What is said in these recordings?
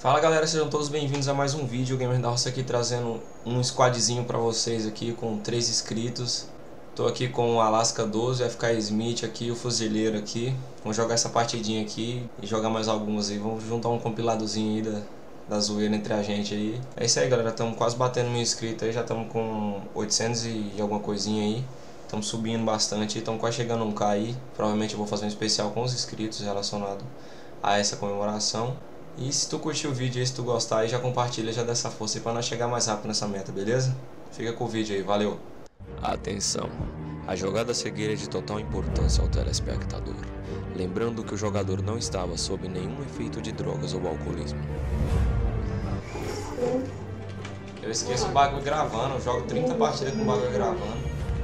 Fala galera, sejam todos bem-vindos a mais um vídeo. O Gamer da Roça aqui trazendo um squadzinho pra vocês aqui com 3 inscritos. Tô aqui com o Alaska 12, o FK Smith aqui, o Fuzileiro aqui. Vamos jogar essa partidinha aqui e jogar mais algumas aí. Vamos juntar um compiladozinho aí da zoeira entre a gente aí. É isso aí galera, estamos quase batendo 1000 inscritos aí, já estamos com 800 e alguma coisinha aí. Estamos subindo bastante, estamos quase chegando a 1K aí. Provavelmente eu vou fazer um especial com os inscritos relacionado a essa comemoração. E se tu curtiu o vídeo aí, se tu gostar aí, já compartilha, já dá essa força aí pra nós chegar mais rápido nessa meta, beleza? Fica com o vídeo aí, valeu! Atenção! A jogada a seguir é de total importância ao telespectador. Lembrando que o jogador não estava sob nenhum efeito de drogas ou alcoolismo. Eu esqueço o bagulho gravando, eu jogo 30 partidas com o bagulho gravando.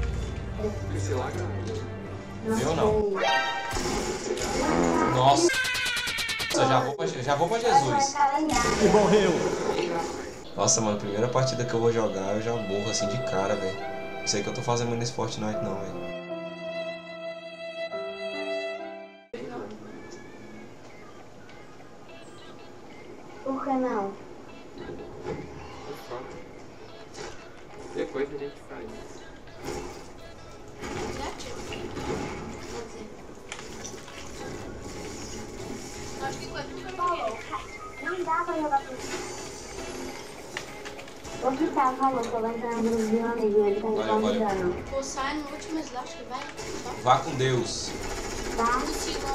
Viu não? Nossa! Já vou pra Jesus. E morreu. Nossa, mano, primeira partida que eu vou jogar, eu já morro assim de cara, velho. Não sei o que eu tô fazendo muito nesse Fortnite não, velho. Por que não? Depois a gente faz. Não dá pra jogar tudo. Vou quitar, falou que eu vou entrar no grupo de um amigo, ele tá me convidando. Vou sair no último slash que vai. Vá com Deus. Tá?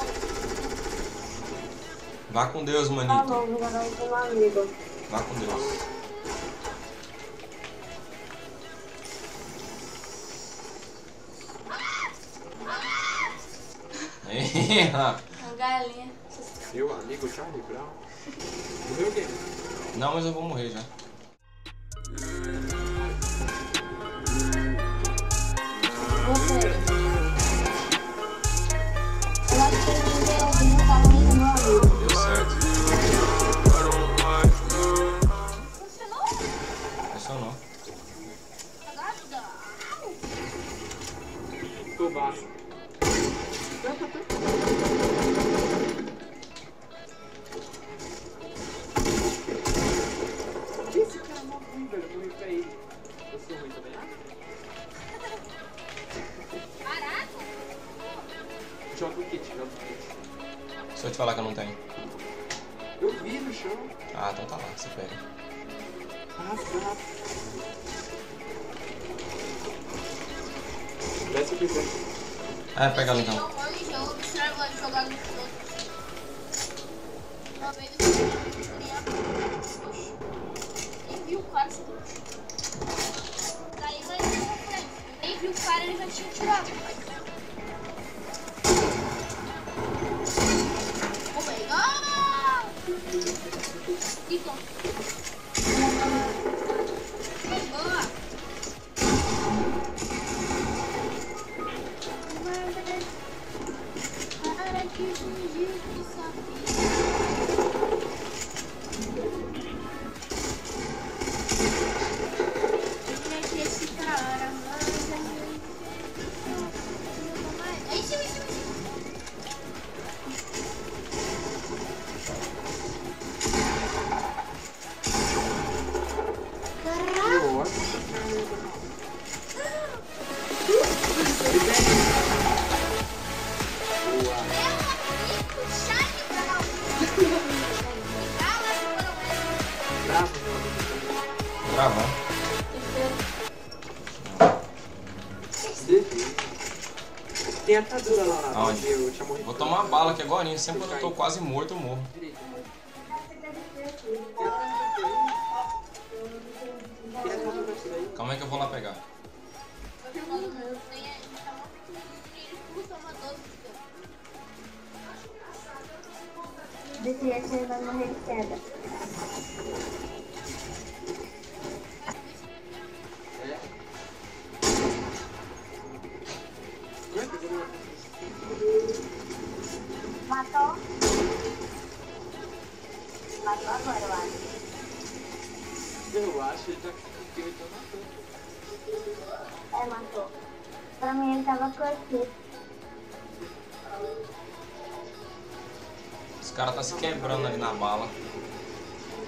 Vá com Deus, manito. Falou, vou jogar com meu amigo. Vá com Deus. Uma galinha. Meu amigo Charlie Brown. Morreu quem? Não, mas eu vou morrer já. Você. Eu acho que ele tem alguém que tá no meu amigo. Deu certo. Funcionou. Tô baixo. Que esse cara é mó ruim, velho? Eu morri pra ele. Eu sou ruim também, Joga o kit, joga o kit. Se eu te falar que eu não tenho. Eu vi no chão. Ah, então tá lá, você pega. Rasgado. Desce o que quiser. É, pega ela então. Eu observo ele jogando nos outros. Uma vez eu nem vi o cara se daí vai ir pra frente. Nem vi o cara, ele já tinha tirado. Oh my god! Ficou. Boa! Para de fugir de sabia. Eu que esse cara, mas é isso, isso. Eu acho que Gravar. tem atadura lá. Aonde? Eu tinha morrido. Vou tomar uma bala aqui agora, sempre quando eu tô quase morto eu morro. Calma aí que eu vou lá pegar. Desse jeito ele vai morrer de queda. Matou? Matou agora, eu acho. Eu acho que ele já conseguiu, então matou. Matou. Pra mim ele tava curtindo. Os caras tá se quebrando ali na bala.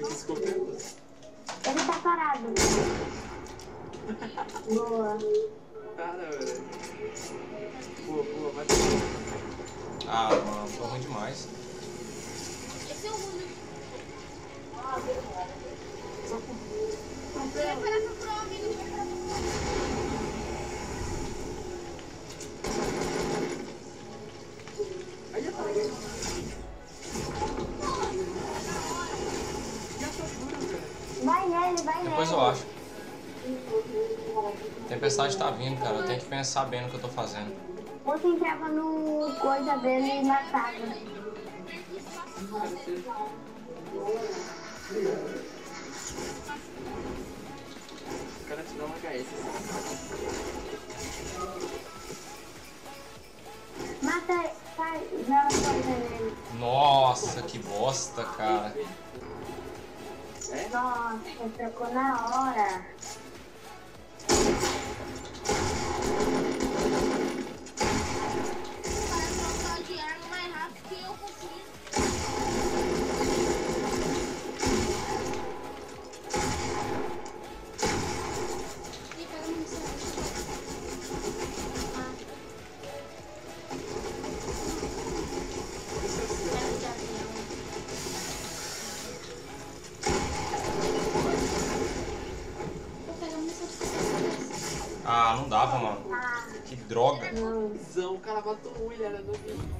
te escopendo. Ele tá parado. Boa. Cara, velho. Boa, vai. Ah, mano, tô ruim demais. Esse é o ruim. Vai parar pro amigo, vai parar pro Aí já tá. Vai nele, vai nele. Depois eu acho. Tempestade tá vindo, cara. Eu tenho que pensar bem no que eu tô fazendo. Você entrava no coisa dele e matava. O cara te dá uma HS. Mata ele. Sai, joga coisa nele. Nossa, que bosta, cara. Nossa, trocou na hora. trocar de arma mais rápido que eu consigo. E pega a munição. Ah, não dava, mano. Que droga. O cara matou um, ele era novinho.